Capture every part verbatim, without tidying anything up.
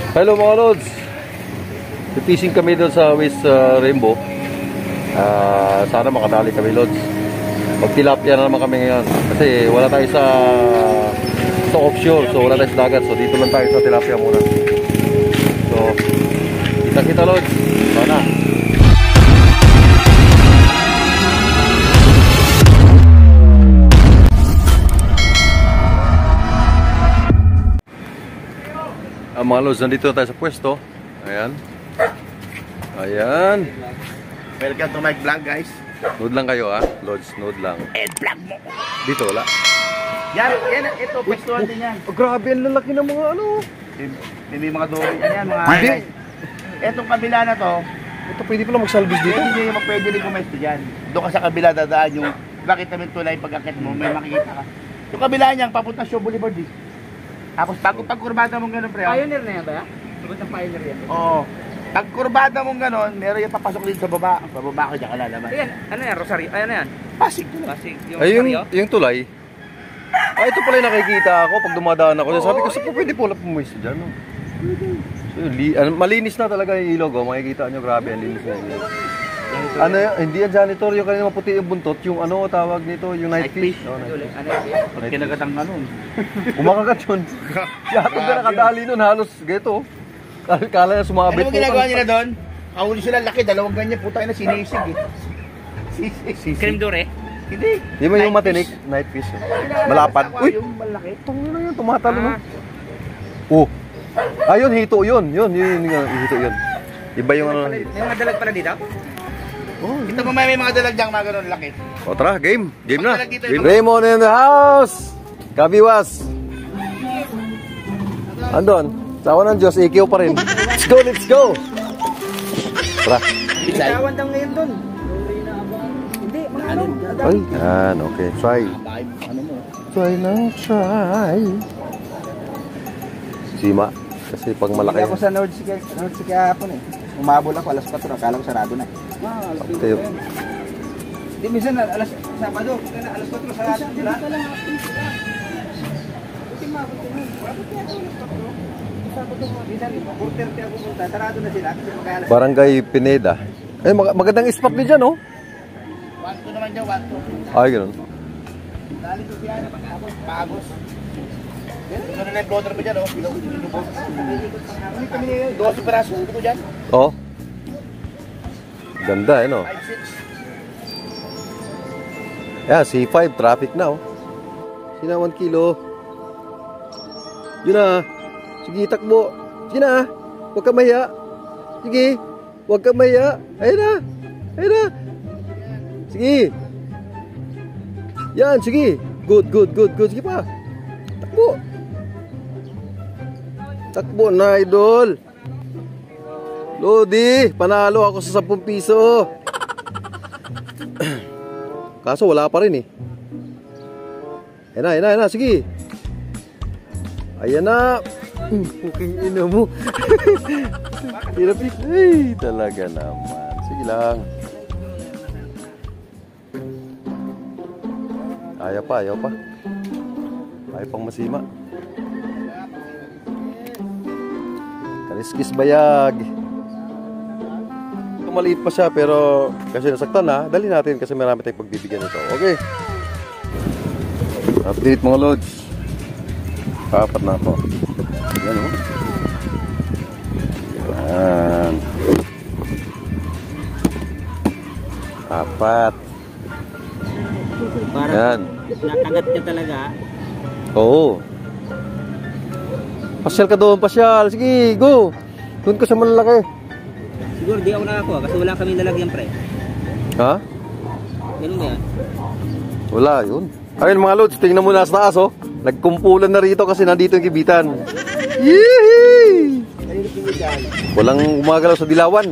Hello mga lods, fishing kami doon sa West uh, Rainbow. uh, Sana makadali kami lods. Magtilapia na naman kami ngayon kasi wala tayo sa sa offshore, so wala tayo sa dagat. So dito lang tayo sa tilapia muna. So kita kita lods, sana. Uh, mga lods, nandito na tayo sa pwesto. Ayan. Ayan. Welcome to my vlog, guys. Nood lang kayo ah, lods, nood lang. And vlog mo. Dito wala. Yan, yan, ito, pwestuhan din yan. Oh, grabe, ang lalaki ng mga ano. May, may mga doon. Yan, mga guys. Etong kabila na to, ito pwede pala magsalvage dito. hindi nyo pwede rin pumesto dyan. Doon ka sa kabila dadaan yung bakit namin tulay pag-akit mo, may makikita ka. Yung kabila niyang papunta Show Boulevard eh. Tapos pag, pag kurbada mong gano'n pre. Pioneer na yan ba ya? Sagot ng Pioneer yan? Oo. Pag kurbada mong gano'n, meron yung papasok din sa baba. Sa baba ko dyan ka lalaban. Ayan, ano yan? Rosario? Ay, ano yan? Pasig to. Pasig. Yung Ay, yung, Rosario? yung tulay. Ah, ito pala yung nakikita ako pag dumadaan ako. Oh, sabi ko, sa po pwede po lang pumuwisto dyan. No? So, li, ano, malinis na talaga yung ilog. Oh. Makikita nyo, grabe, ang linis na yung ilog. Ano yan? Hindi yan janitor, yung kanina maputi yung buntot. Yung ano tawag nito, yung night, night fish. fish. Oh, night fish. Ano yan? Pag kinagatang ka nun. Umakagat yun. Yatog na nakadali nun, halos ganito. Kala na sumabit. Ano mo ginagawa nila doon? Kahuli sila laki, dalawang ganyan, puta na sinisig eh. Sisig. Creme dure? Hindi. Di ba yung matinik? Night fish. Eh. Malapad. Uy! Yung malaki. Tungin na yun, tumatalo Ah. na. Oh. Ayun, hito yun. Yun, yun, yun, yun, hito yun. Iba yung ano. May mga dalag pala dito? Oh, Ito mo may, may mga dalag dyan, mga ganun laki. o tara, game. Game na. Magdalag dito, Game. ito. Raymond in the house. Kabiwas. Andon. Sawa ng Diyos, ikiw pa rin. Let's go, let's go. Tara. Bitawan daw ngayon doon. Hindi, mga ano? Ay, yan, okay. Try. Ano mo? Try na, try. Sima. Kasi pag malaki. Hindi ako sa North Sea, North Sea kahapon eh. Umabol ako, alas patro, akala ko sarado na. Ah, alas Okay. Di minsan, alas, Sabado, alas patro, sarado sila. Barangay Pineda. Eh, mag magandang spot din dyan, oh. one two naman dyan, one two. Ay, ganun. Dali ko siya, tapos pagos. Ano na yung blotter mo dyan, oh. Pinubos. Ano kami niya yun? twelve peraso, hindi ko dyan. Oh. Ganda, eh, no? five six. Yeah, C five, traffic na, oh. Sina, one kilo. Yun na. Sige, takbo. Sige na. Huwag ka maya. Sige. Huwag ka maya. Ayun na. Ayun na. Sige. Yan, sige. Good, good, good, good. Sige pa. Takbo. Takbo na, idol. Lodi, panalo ako sa sampung piso. Kaso wala pa rin eh. Ayan na, ayan na, ayan na. Sige. Ayan na. Puking ina mo. Hirap eh. Ay, talaga naman. Sige lang. Ayaw pa, ayaw pa. Ayaw pang masima. Kaliskis bayag. Maliit pa siya pero kasi nasaktan na. Dali natin kasi marami tayong pagbibigyan nito. Okay. Update mga lods. Apat na ako. Yan o. Yan. Apat. Yan. Nakagat ka talaga. Oo. Pasyal ka doon, pasyal. Sige, go. Doon ka sa malalaki. Siguro di ako nakakuha kasi wala kami lalagyan pre. Ha? Ganun ba yan? Wala, yun. Ayun mga lods, tingnan mo na sa taas oh. Nagkumpulan na rito kasi nandito yung kibitan. Yee! Walang umagalaw sa dilawan.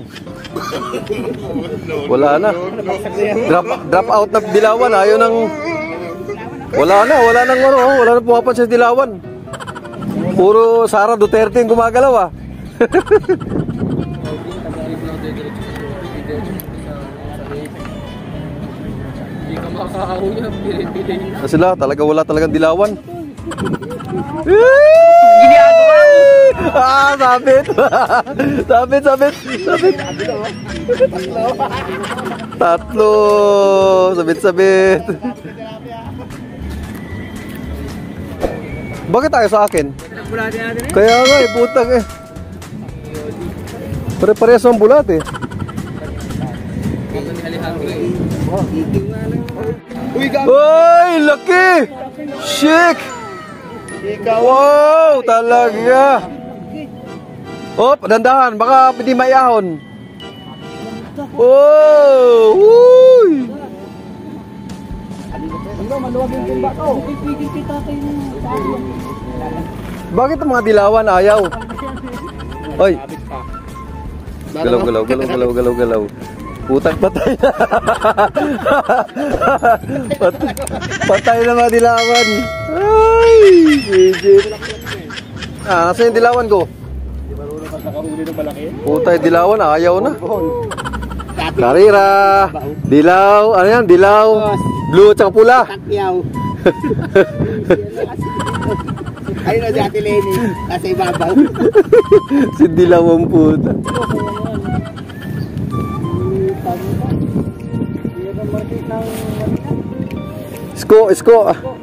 Wala na. Drop, drop out na dilawan. Ayaw nang... Wala na, wala nang ano, wala na pumapansin sa dilawan. Puro Sara Duterte yung gumagalaw ah. Na sila, talaga wala talagang dilawan. Ginagawa mo! Ah, sabi sabit. Sabit, sabit, sabit. Tatlo. Sabit, sabit. Bakit tayo sa akin? Kaya nga eh, putang eh. Pare-parehas ang bulat eh. Uy, laki! Chic! Wow, talaga! Oh, dandahan, baka hindi maiahon. Oh! Uy! Bakit ang mga dilawan ayaw? Oy! Galaw, galaw, galaw, galaw, galaw, galaw. Putang patay na. Patay, patay na mga dilawan. Ay, legit. Ah, nasa yung dilawan ko? Putay, dilawan, ayaw na. Karira, dilaw, ano yan, dilaw, blue tsaka pula. Ayun na si Ate Lenny, nasa ibabaw. Si dilaw ang puta. Isko, isko.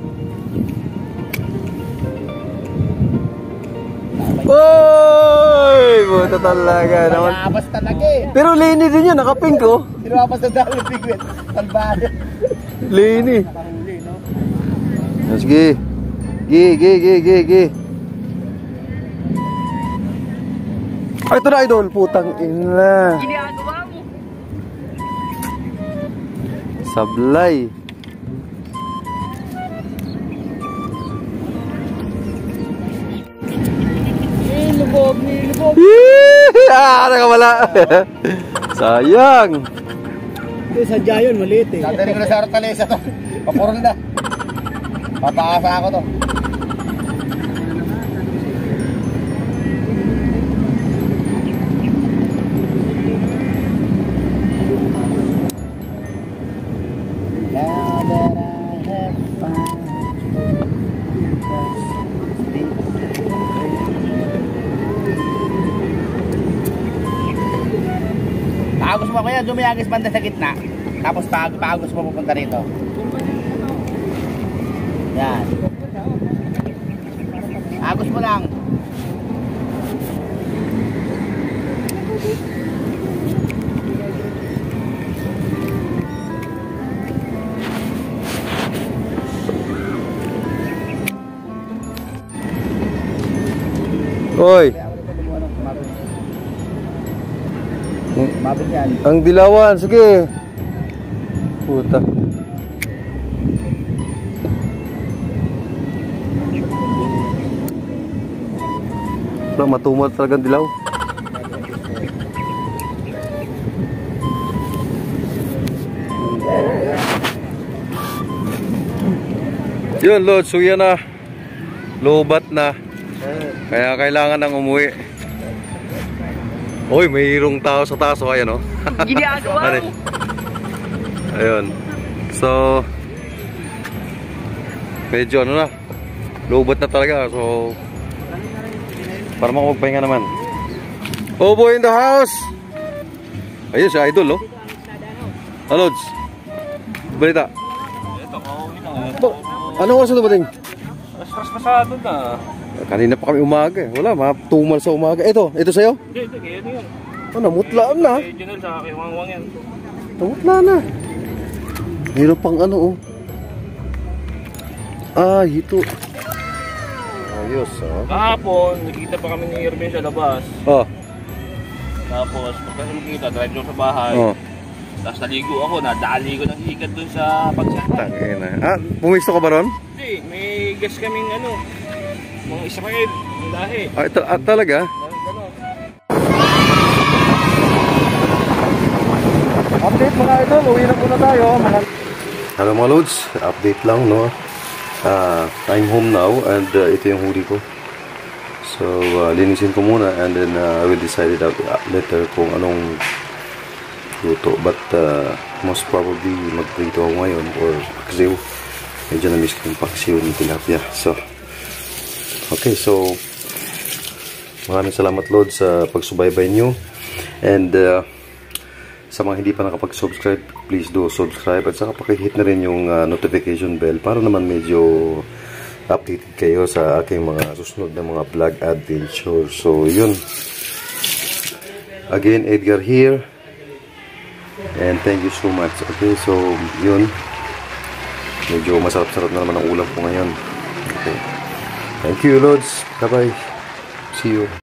Oy, buta talaga naman. Abas talaga eh. Pero Lenny din yun, nakapink ko. Pero abas na dami piglet. Salbado. Lenny. Sige. Gi, gi, gi, gi, gi. Ay, ito na idol, putang ina. Ginagawa mo. Sablay. Eh, lubog, eh, lubog. Ah, nakawala. Sayang. Hindi, sadya yun, maliit eh. Dadali ko na sa Hortaleza to. Papurol na. Papaasa ako to. Pagos mo kaya, dumayagis banda sa gitna. Tapos pag pagos mo pupunta rito. Yan. Agos mo lang. Oy. Mabit yan. Ang dilawan, sige. Puta. Wala, matumal talagang dilaw. Yun, Lord, so yan na. Lobat na. Kaya kailangan nang umuwi. Uy, mayroong tao sa taas. O, ayan o. Ginagawa mo. Ayun. So, medyo ano na. Lobat na talaga. So, para makapagpahinga naman. Obo in the house. Ayun si Idol, oh. Alods. Balita. Ito, kauwi lang. Bo, anong oras na dumating? Stress pasado na. Kanina pa kami umaga eh. Wala, matumal sa umaga. Ito, ito sa'yo? Hindi, hindi, kaya yun. Oh, namutlaan na. Kay Junel sa akin, wang-wang yan. Namutla na. Mayroon pang ano, oh. Ah, ito. Ayos, oh. Kahapon, nakita pa kami ni Irvin sa labas. Oh, Tapos, pagkasa makita, drive lang sa bahay. oh. Tapos naligo ako, nadali ko ng higad dun sa pagsakay. Tangina. Ah, pumisto ka ba ron? Hindi, may guest kaming ano, mga Israel, yung lahi. Ah, ito, ah, talaga? Gano'n. Update mga idol, uwi na muna tayo. Mga... Hello mga loads, update lang no. Uh, I'm home now and uh, ito yung huli ko. So uh, linisin ko muna and then uh, I will decide it out later kung anong luto. But uh, most probably magprito ako ngayon or paksiw. Medyo na-miss ko yung paksiw ni tilapia. So, okay, so Maraming salamat, Lord, sa pagsubaybay nyo. And uh, sa mga hindi pa nakapag-subscribe, please do subscribe. At saka pakihit na rin yung uh, notification bell para naman medyo updated kayo sa aking mga susunod na mga vlog adventure. So, yun. Again, Edgar here. And thank you so much. Okay, so, yun. Medyo masarap-sarap na naman ang ulam ko ngayon. Okay. Thank you, Lods. Bye-bye. See you.